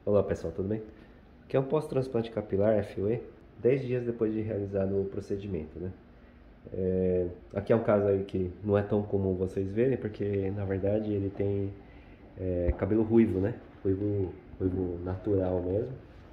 Olá pessoal, tudo bem? Aqui é um pós-transplante capilar FUE, 10 dias depois de realizado o procedimento, né? Aqui é um caso aí que não é tão comum vocês verem, porque na verdade ele tem cabelo ruivo, né? Ruivo natural mesmo.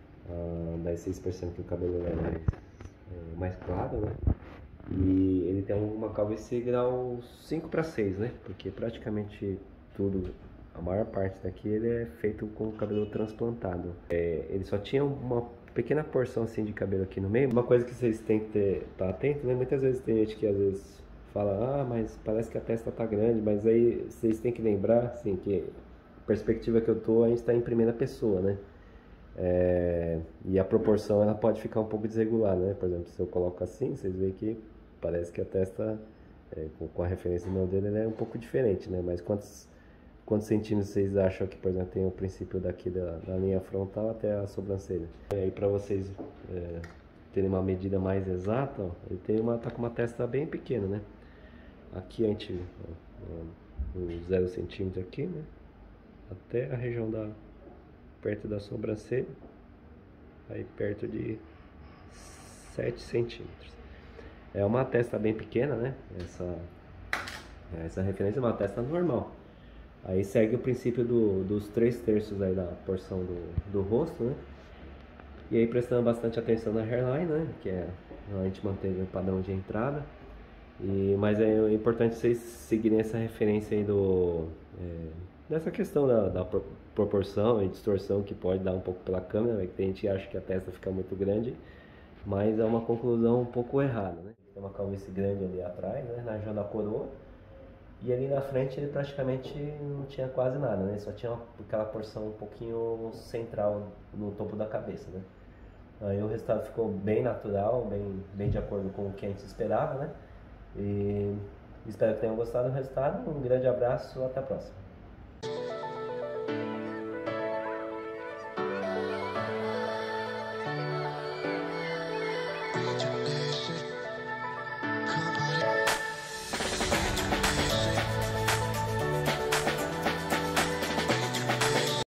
10,6% que o cabelo é mais claro, né? E ele tem uma calvície grau 5 para 6, né? Porque praticamente tudo, a maior parte daqui ele é feito com cabelo transplantado. Ele só tinha uma pequena porção assim de cabelo aqui no meio. Uma coisa que vocês têm que estar atento, né? Muitas vezes tem gente que às vezes fala, mas parece que a testa tá grande, mas aí vocês têm que lembrar, assim, que a perspectiva que eu tô, a gente está em primeira pessoa, né? E a proporção ela pode ficar um pouco desregular, né? Por exemplo, se eu coloco assim, vocês veem que parece que a testa, com a referência do modelo, ela é um pouco diferente, né? Mas quantos centímetros vocês acham que, por exemplo, tem o princípio daqui da linha frontal até a sobrancelha? E aí, para vocês terem uma medida mais exata, ó, ele tá com uma testa bem pequena, né? Aqui a gente, uns 0 centímetro aqui, né? Até a região perto da sobrancelha, aí perto de 7 centímetros. É uma testa bem pequena, né? Essa referência é uma testa normal. Aí segue o princípio dos 3/3 aí da porção do rosto, né? E aí prestando bastante atenção na hairline, né? Que a gente manteve o padrão de entrada. Mas é importante vocês seguirem essa referência aí dessa questão da proporção e distorção que pode dar um pouco pela câmera, né? Que tem gente que acha que a testa fica muito grande, mas é uma conclusão um pouco errada, né? Tem uma calvície grande ali atrás, né? Na região da coroa. E ali na frente ele praticamente não tinha quase nada, né? Só tinha aquela porção um pouquinho central no topo da cabeça, né? Aí o resultado ficou bem natural, bem de acordo com o que a gente esperava, né? E espero que tenham gostado do resultado. Um grande abraço, até a próxima.